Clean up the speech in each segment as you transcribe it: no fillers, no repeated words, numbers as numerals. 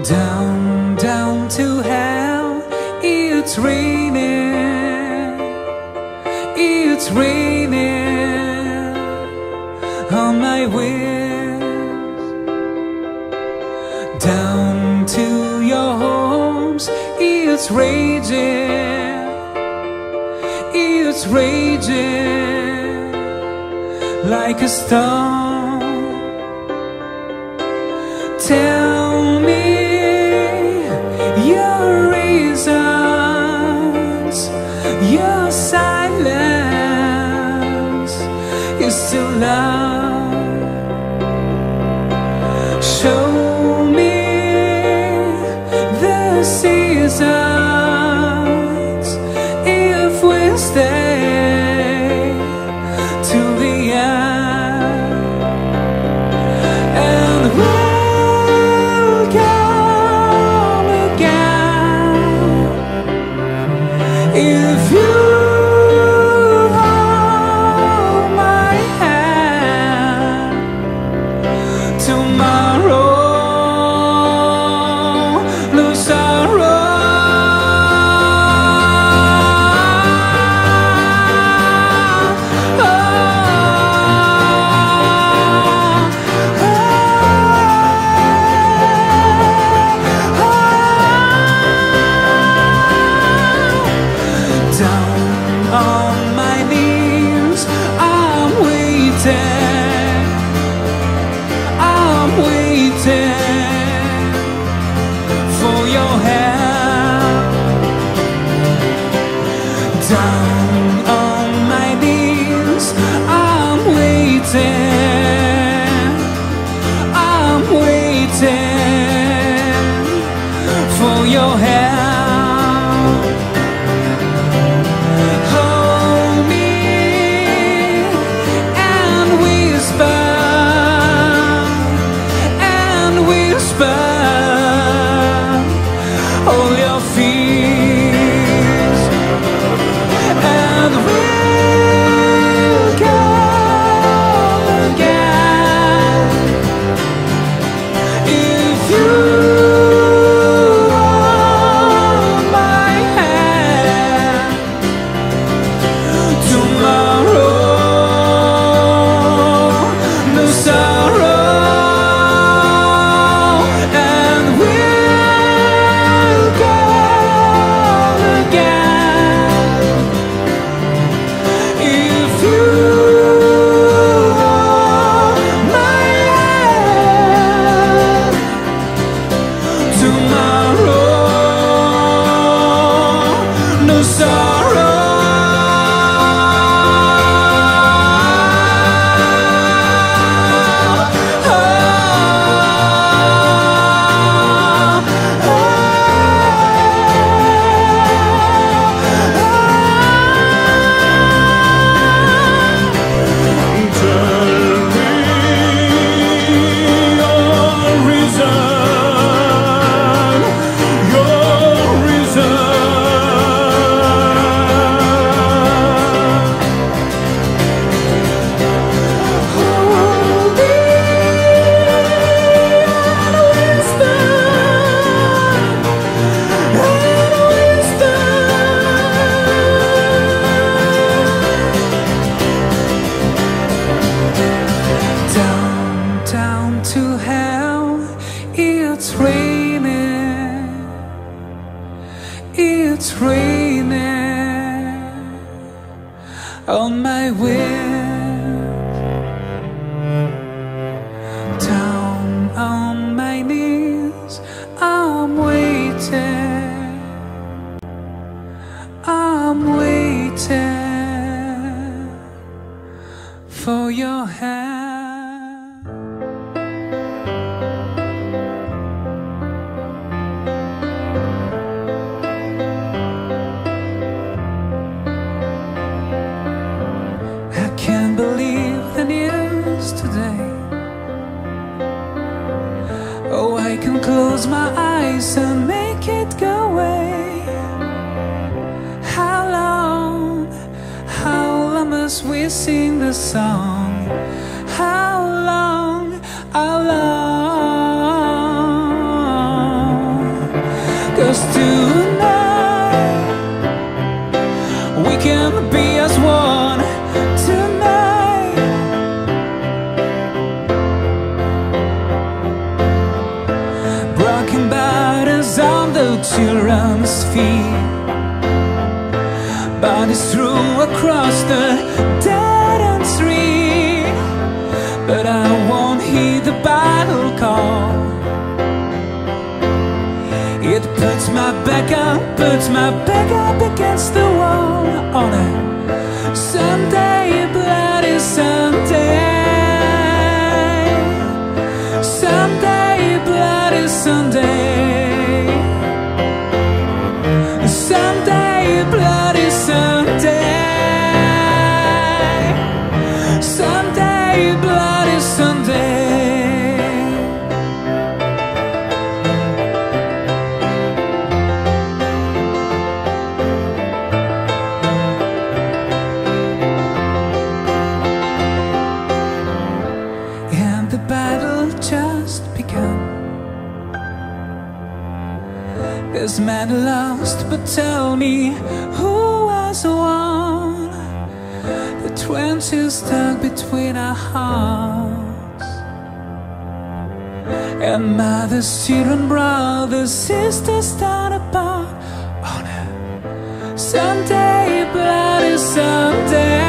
Down, down to hell, it's raining, it's raining on my wings. Down to your homes, it's raging, it's raging like a storm. Tell me your reasons, your silence is still love. Show me the seasons if we stay till the end, and we'll come again if you hold my hand. Tomorrow, no sorrow. Down on my knees, I'm waiting, I'm waiting for your hand. Down on my knees, I'm waiting, I'm waiting for your hand. Hold me and whisper, all your fears, and we'll come again if you hold my hand. Tomorrow, no sorrow. No sorrow. Down to hell, it's raining, it's raining on my wings. Down on my knees, I'm waiting, I'm waiting for your hand. Believe the news today. Oh, I can close my eyes and make it go away. How long must we sing the song? How long, how long? 'cause tonight we can be as one. Tonight broken bodies on the children's feet, bodies threw across the dead-end street. But I won't heed the battle call. It puts my back up against the wall on a Sunday, bloody Sunday. Sunday, bloody Sunday. Sunday, bloody Sunday. Sunday, bloody Sunday. And the battle just begun. There's men lost, but tell me who was won? The trenches stuck between our hearts, and mothers, children, brothers, sisters torn apart on a Sunday, bloody Sunday.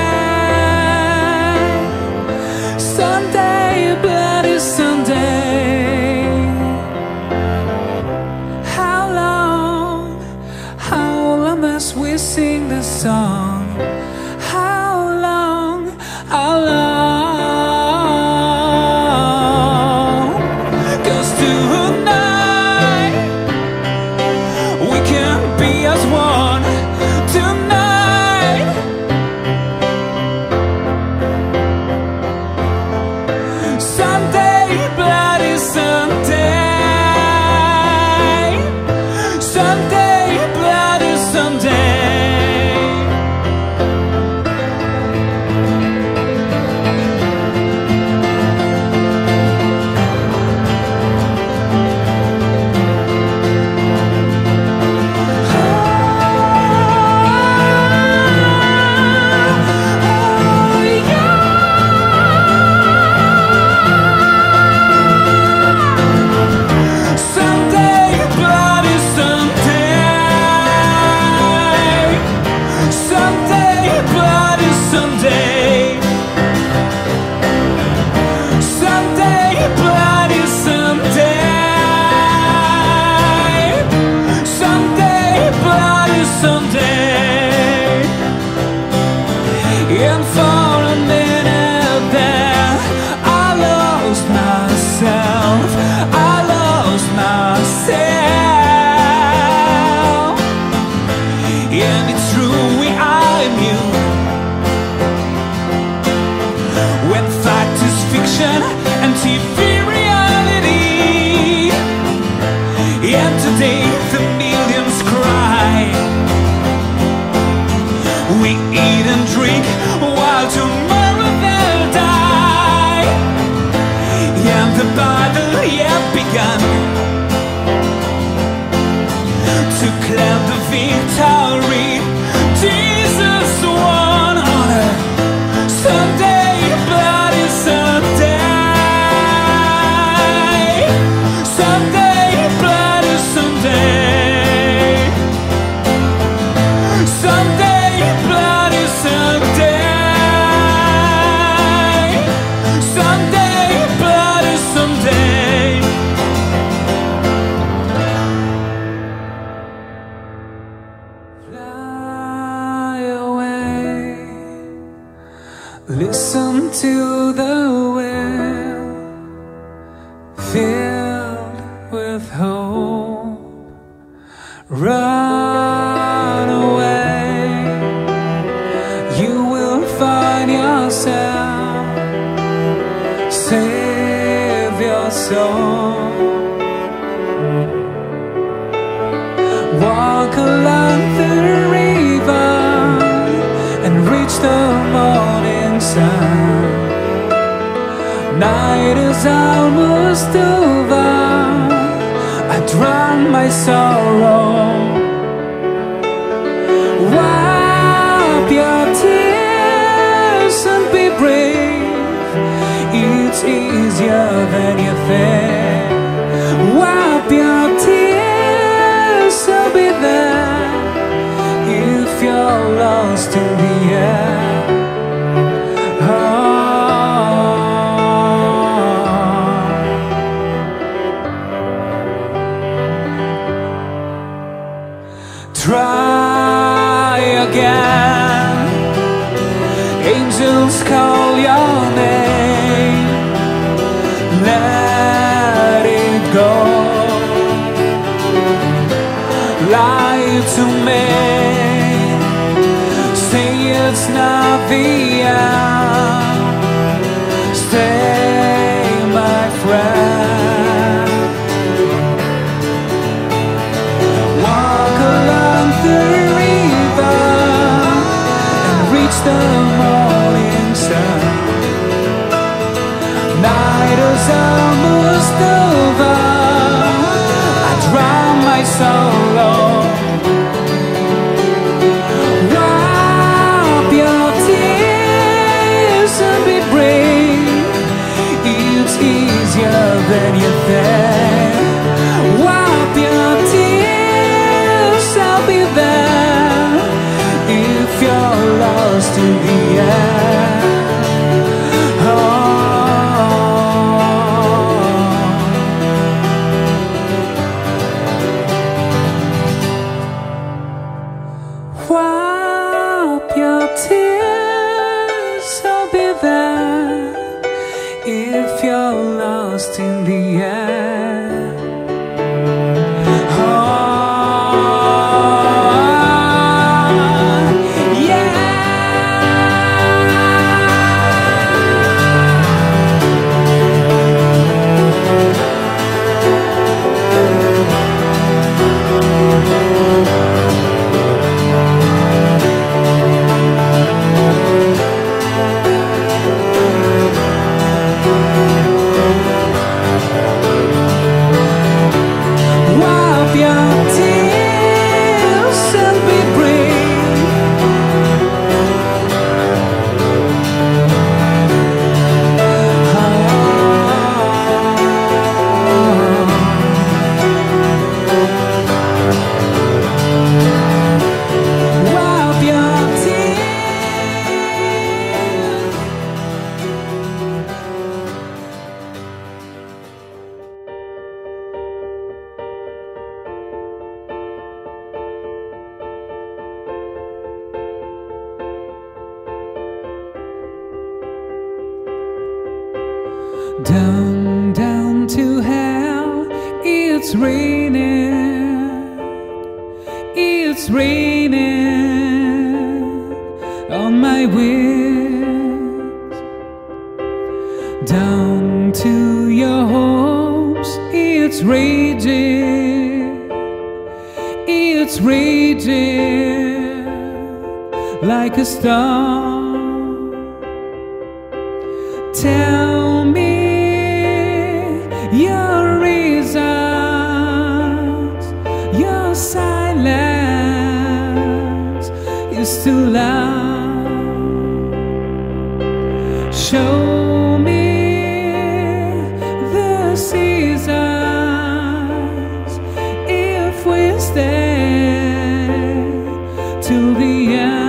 Sunday, bloody Sunday. How long must we sing this song? How long? How long? 'Cause tonight we can be as one. Tonight Sunday, bloody Sunday. Sunday, bloody Sunday. And for a minute there, I lost myself. I lost myself. And it's true, I'm you. When fact is fiction and TV reality. And today the millions cry. We eat and drink while tomorrow they'll die. And the battle yet begun to claim the victory. Jesus won on a Sunday, bloody Sunday. Sunday, bloody Sunday. Sunday, bloody Sunday. Sunday, bloody Sunday. Fly away, listen to the wind, filled with hope. Run away, you will find yourself. Save your soul. Walk along the river and reach the morning sun. Night is almost over. I drown my sorrow. Wipe your tears and be brave. It's easier than you think. Wipe your tears and be there if you're lost in the air. Try again. Angels call your name. Let it go. Lie to me. Say it's not the end. Stay, my friend. Walk along the river and reach the morning sun. Night is almost over. I drown my sorrow. Wipe your tears and be brave. It's easier than you think. Wipe your tears, I'll be there if you're lost in the air. Wipe your tears, I'll be there if you're lost in the air. Down, down to hell, it's raining on my wings. Down to your hopes, it's raging like a storm. Tell me your reasons, your silence is too loud. Show me the seasons if we stay till the end.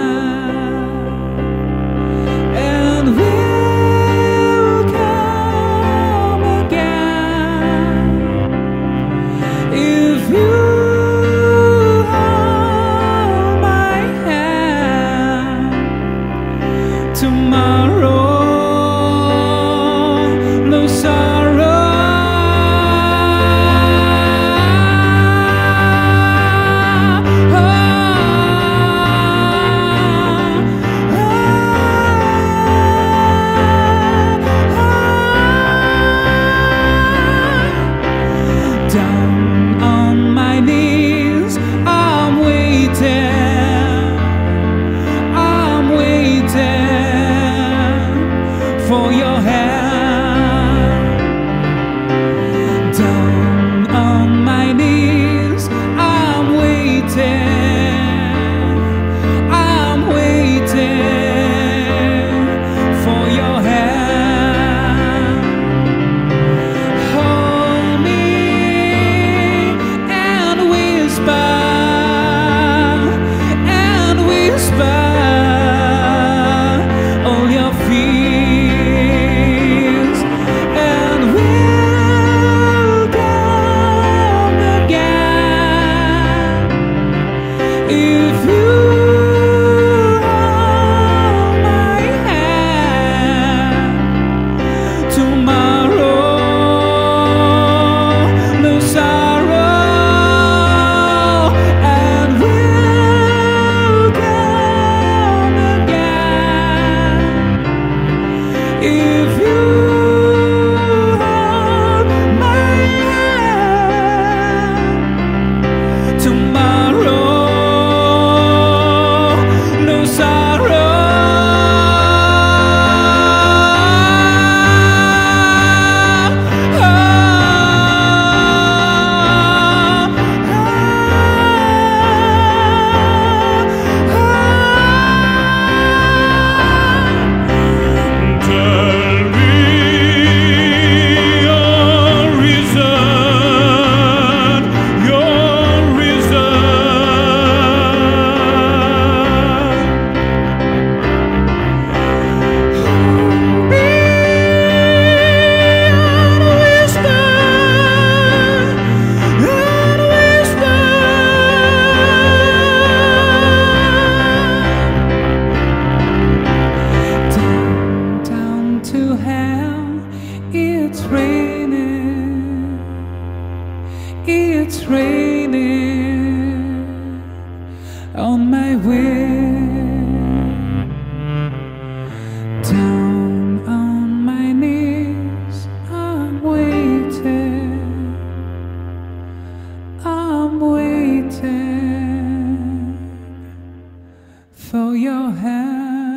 If you hold my hand, tomorrow no sorrow, and we'll come again. If you hold my hand, tomorrow no sorrow. Tell me your reason, your reason. Down to hell, it's raining, it's raining on my way. Down on my knees, I'm waiting, I'm waiting for your hand.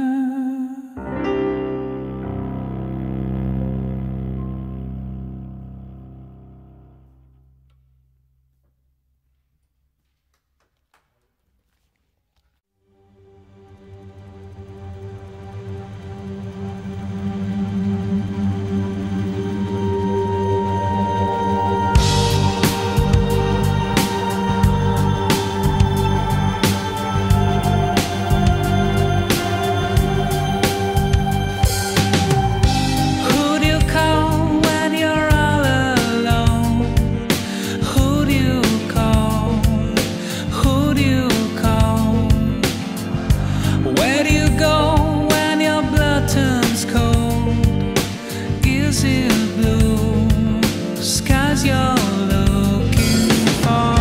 Who do you call when you're all alone? Who do you call? Who do you call? Where do you go when your blood turns cold? Is it blue skies you're looking for?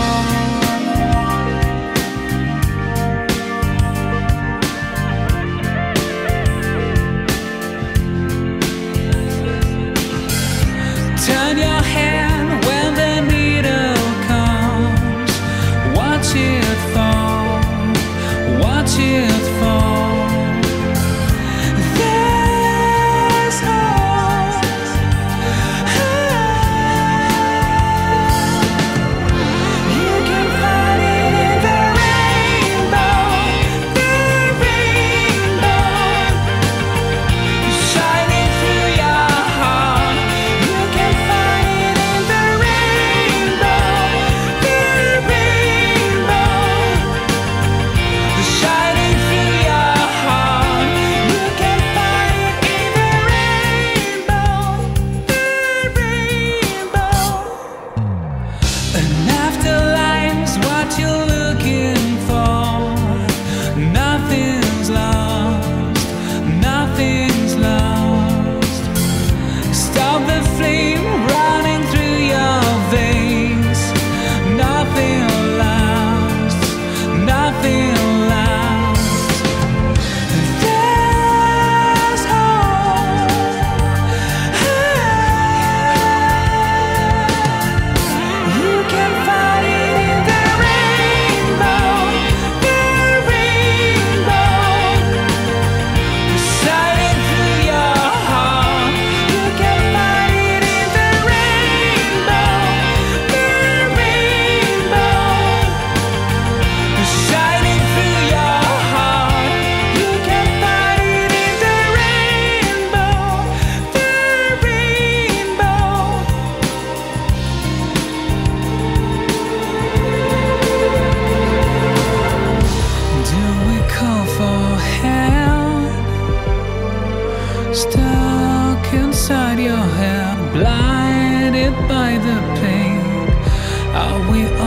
Turn your hand when the needle comes. Watch it fall, watch it fall. There's hope. You can find it in the rainbow, shining through your heart. You can find it in the rainbow, shining through your heart. You can find it in the rainbow. An afterlife's what you're looking for. Nothing's lost, nothing's lost. Stop the flame running through your veins. Nothing lasts, nothing lasts. There's hope. You can find it in the rainbow, shining through your heart. You can find it in the rainbow, shining through your heart. You can find it in the rainbow, Do we call for help? Stuck inside your head, blinded by the pain. Are we